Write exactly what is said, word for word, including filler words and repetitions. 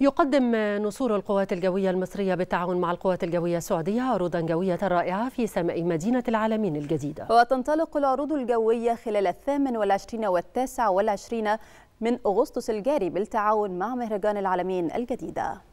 يقدم نسور القوات الجوية المصرية بالتعاون مع القوات الجوية السعودية عروضا جوية رائعة في سماء مدينة العالمين الجديدة. وتنطلق العروض الجوية خلال الثامن والعشرين والتاسع والعشرين من أغسطس الجاري بالتعاون مع مهرجان العالمين الجديدة.